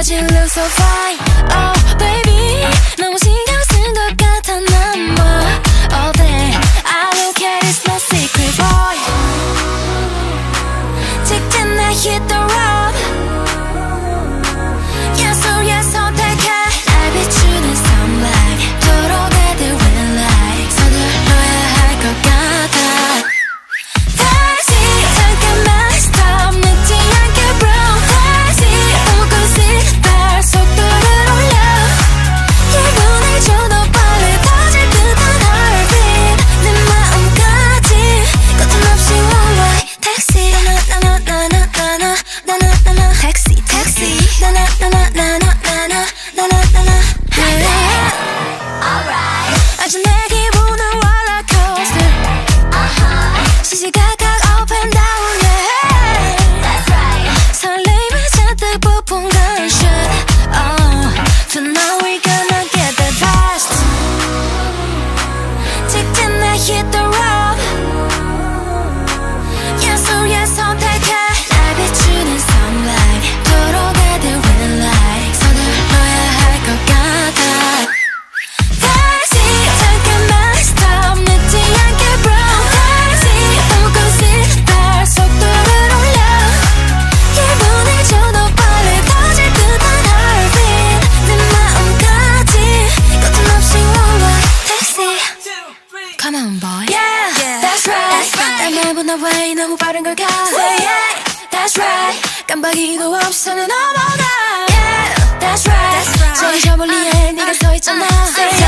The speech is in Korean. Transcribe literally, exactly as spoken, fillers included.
Cause you look so fine. Oh baby, 너무 신경 쓴 것 같아 난 뭐 all day I don't care, it's no secret boy. 직진 나 hit the road. 예술의 선택해. 날 비추는 sunlight. 도로가 the red light. 서둘러야 할 것 같아. 다시 잠깐만 stop. 늦지 않게 bro. 다시 focus it 날 속도를 올려. 일 분을 줘도 빨리 터질 듯한 heartbeat. 내 마음까지 거침없이 one way taxi. 나나나나나나나나나나나 taxi taxi. 나나나나나나나나나나나 alright. 아주 내 기분은 rollercoaster. 시시각각 up and down yeah. That's right. 설레임을 잔뜩 부푼 gunshot. Oh, tonight we gonna get that fast. 직진 나 hit the road. 예술의 선택해. 날 비추는 sunlight. 도로가 the red light. 서둘러야 할 것 같아. 다시 잠깐만 stop. 늦지 않게 bro. 다시 focus it 날 속도를 올려. 일 분을 줘도 빨리 터질 듯한 heartbeat. 내 마음까지 거침없이 one way taxi. Come on boy. Yeah, yeah. That's right. 날 내보나 왜 너무 빠른 걸까? Say yeah. That's right. 깜빡이도 없어는 넘어가. Yeah, that's right. 저기 저 멀리에 네가 서 있잖아. Say